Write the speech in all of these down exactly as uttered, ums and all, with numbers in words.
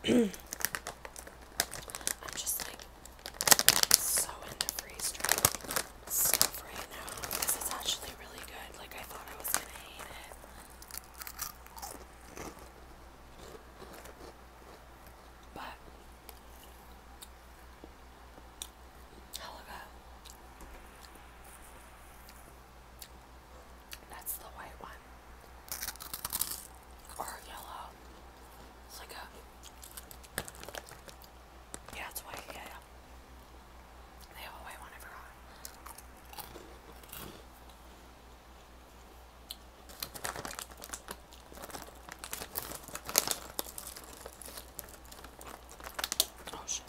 I'm just like so into freeze dried stuff right now because it's actually really good. Like I thought I was gonna hate it. But hella good. That's the white one. Or yellow. It's like a yeah, it's white, yeah, yeah. They have a white one, I forgot. Oh shit.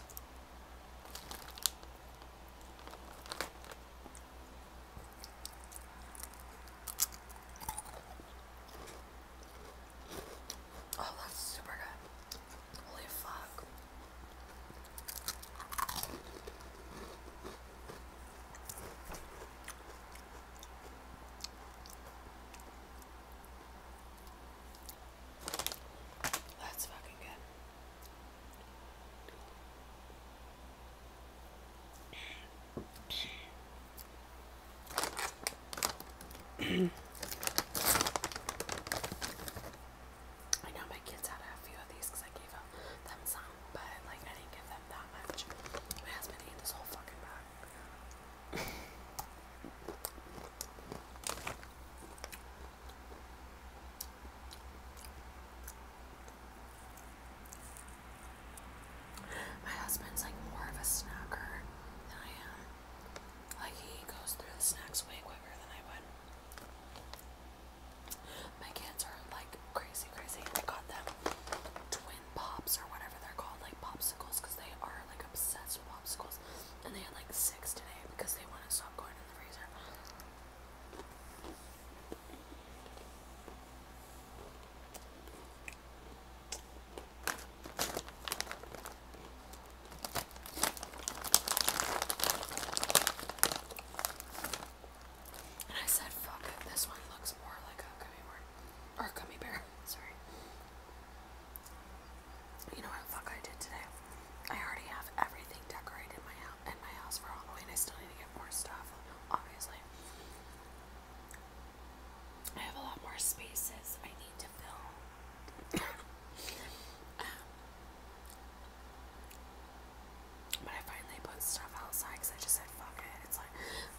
Oh, that's super good. Holy fuck. That's fucking good. I know my kids had a few of these because I gave them, them some, but like I didn't give them that much. My husband ate this whole fucking bag. My husband's like more of a snacker than I am. Like he goes through the snacks way quicker than I would. My kids are like crazy, crazy. I got them twin pops or whatever they're called, like popsicles, because they are like obsessed with popsicles. And they had like six today because they want to stop going in the freezer. And I said, fuck it, this one looks more like a gummy worm. Or gummy bear, sorry. You know what the fuck I did today? I already have everything decorated in my house, in my house for Halloween. I still need to get more stuff, obviously. I have a lot more spaces I need to fill. But I finally put stuff outside because I just said fuck it. It's like,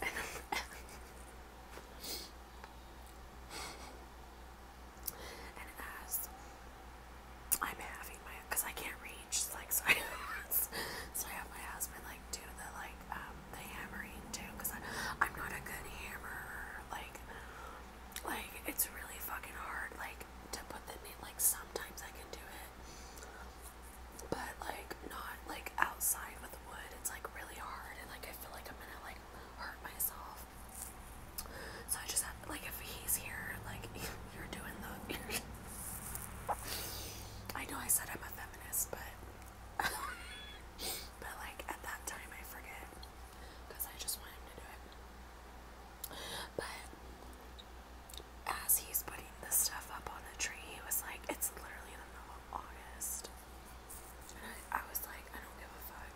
and as I'm having my, because I can't reach, like, so I, so I have my husband like do the like um the hammering too, because I'm not a good hammerer. Like, like it's really fucking hard, like to put the nail. Like sometimes I can do it, but like not like outside with wood. It's like really hard, and like I feel like I'm gonna like hurt myself. So I just have, like, if he's here, like you're doing the. I know I said I'm a feminist, but but like at that time I forget because I just want him to do it. But as he's putting the stuff up on the tree, he was like, it's literally the middle of August. And I, I was like, I don't give a fuck.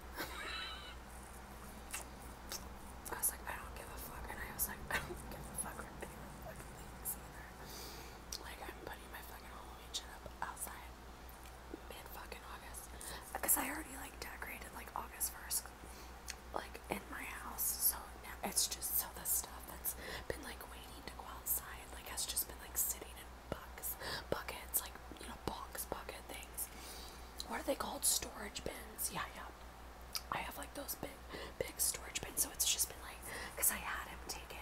I was like, I don't give a fuck. And I was like, I don't give a fuck or any fucking things either. Like, I'm putting my fucking Halloween shit up outside mid fucking August. Because I already like decorated like August first, like in my house. So now it's just, so the stuff that's been like waiting to go outside, like has just been like sitting in buckets, buckets, like, you know, box bucket things. What are they called? Storage bins. Yeah, yeah. I have like those big, big storage bins. So it's just been like, because I had him take